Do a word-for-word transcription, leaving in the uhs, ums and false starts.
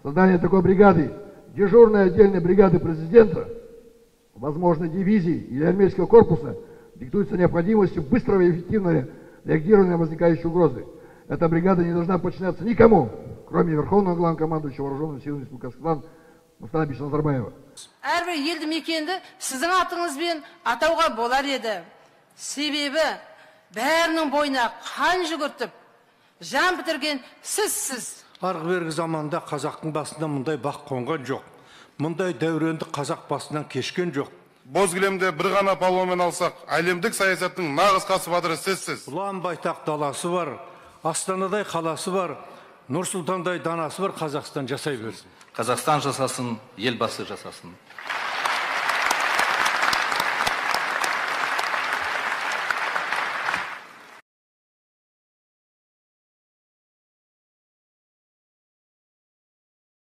Создание такой бригады, дежурной отдельной бригады президента, возможно, дивизии или армейского корпуса, диктуется необходимостью быстрого и эффективного реагирования на возникающие угрозы. Эта бригада не должна подчиняться никому, кроме Верховного Главнокомандующего Вооруженных сил Республики Казахстан Нурсултан Абишевича Назарбаева. Әрбір елді мекенді сіздің атыңызбен атауға болар еді. Себебі бәрінің бойына қан жүгіртіп, жан бітірген сізсіз. Арғы бергі заманда қазақтың басында мұндай бақ қонған жоқ. Мұндай дәуренді қазақ басынан кешкен жоқ. Боз кілемде бір ғана палуанмен алсақ, әлемдік саясаттың нағыз қасы батыры сізсіз. Ұлан байтақ даласы бар, Астанадай қаласы бар, Нұр-Сұлтандай данасы бар Қазақстан жасай берсін. Қазақстан жасасын, елбасы жасасын.